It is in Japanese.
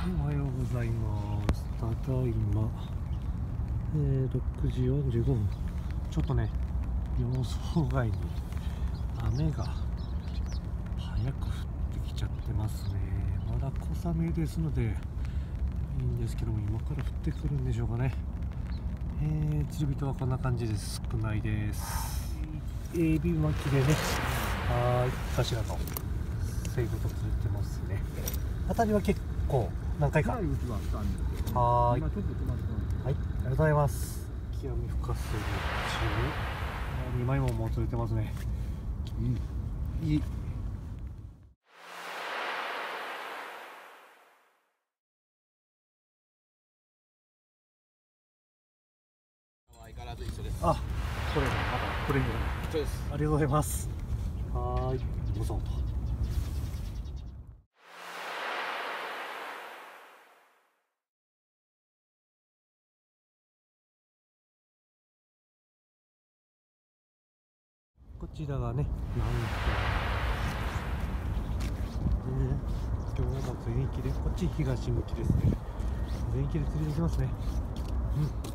おはようございます。ただいま、6時45分。ちょっとね、予想外に雨が早く降ってきちゃってますね。まだ小雨ですのでいいんですけども、今から降ってくるんでしょうかね。釣り人はこんな感じです。少ないです。エビ巻きでね、頭とセイゴと釣れてますね。当たりは結構何回か。はい、ありがとうございます。極み深瀬中2枚ももう釣れてますね。いい。 相変わらず一緒です。 あ、これまたこれにそうです。 ありがとうございます。はい、どうぞと。こちらがね、今日も全域で、こっち東向きですね。全域で釣りできますね。